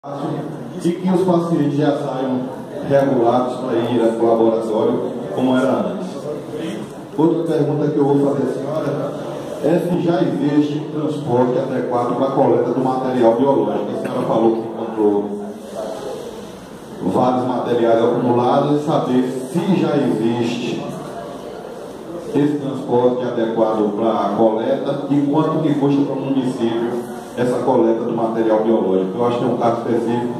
e que os pacientes já saiam regulados para ir ao laboratório como era antes. Outra pergunta que eu vou fazer à senhora é se já existe transporte adequado para a coleta do material biológico. A senhora falou que encontrou vários materiais acumulados e saber se já existe esse transporte adequado para a coleta e quanto que custa para o município essa coleta do material biológico. Eu acho que é um caso específico.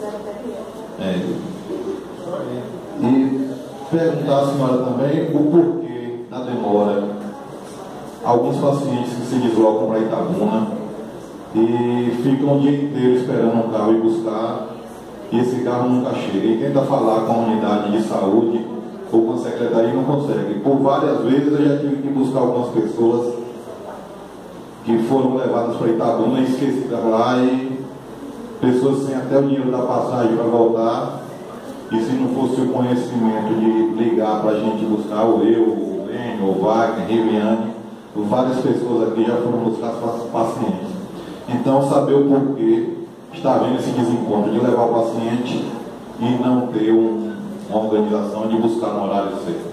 E perguntar à senhora também o porquê da demora. Alguns pacientes que se deslocam para Itabuna e ficam o dia inteiro esperando um carro ir buscar e esse carro nunca chega. E tenta falar com a unidade de saúde ou com a secretaria e não consegue. Por várias vezes eu já tive que buscar algumas pessoas que foram levadas para Itabuna e esquecidas lá, e pessoas sem até o dinheiro da passagem para voltar. E se não fosse o conhecimento de ligar para a gente buscar, ou eu, o Lênio, o Wagner, Riviane, várias pessoas aqui já foram buscar os pacientes. Então, saber o porquê está havendo esse desencontro de levar o paciente e não ter uma organização de buscar no horário certo.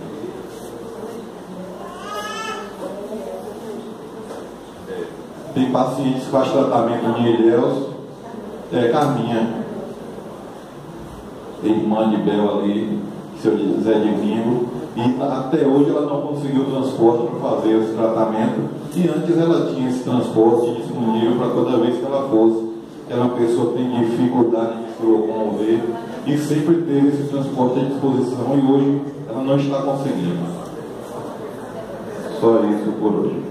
Tem pacientes que fazem tratamento de Ilhéus, Carminha, irmã de Bel ali, seu Zé Divino, e até hoje ela não conseguiu transporte para fazer esse tratamento, e antes ela tinha esse transporte disponível para toda vez que ela fosse. Ela é uma pessoa que tem dificuldade de se locomover e sempre teve esse transporte à disposição, e hoje ela não está conseguindo. Só isso por hoje.